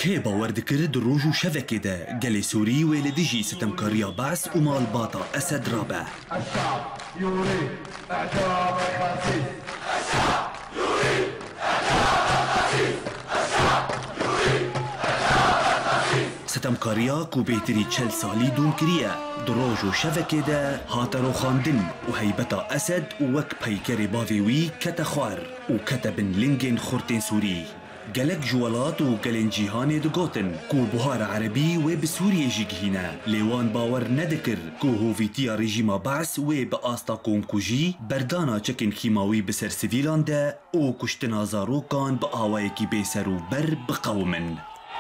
هي باور دكرد الروج وشبكة ده قال سوري ولدجي ستمكاريا بعث ومال باطا أسد رابع. الشعب يريد إعدام الخسيس. الشعب يريد إعدام الخسيس. الشعب يريد إعدام الخسيس. ستمكاريا كوبيتري تشل سالي دون كريا دروج وشبكة ده هاترو خاندن وهيبتا أسد ووك بيكري بافيوي كتخوار وكتبن لينجن خورتين سوري. قالك جوالات وقالن جيهاني دقوتن كو بهار عربي وبسوريا جيجهنا ليوان باور ندكر كو هوفيتيا ريجيما بعث وبآستا كوم كوجي بردانا چكن خيماوي بسر سيفيلان ده و كشتنا زاروكان بآوايكي بيسرو بر بقومن.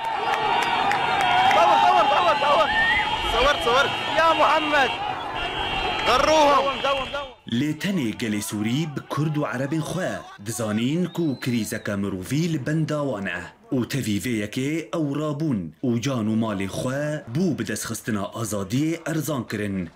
صور يا محمد غروهم لتني قالي سوري بكرد وعرب خواه دزانين كو كريزكا مروفيل بنداوانه وتفيفيكي او رابون وجانو مالي خواه بو بدس خستنا ازادي ارزان كرن.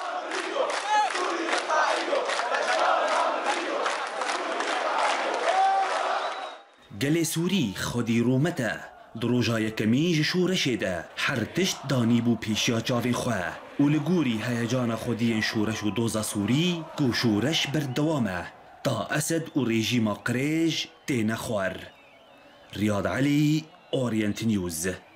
قالي سوري خدي رومته دروجای کمی شورش ده حرتشت دانی بو پیشیا چاوین خواه و لگوری هیجان خودی شورش و دوزا سوری کو شورش بر دوامه تا اسد و رژیم قریج تین خوار. ریاض علی، اورینت نیوز.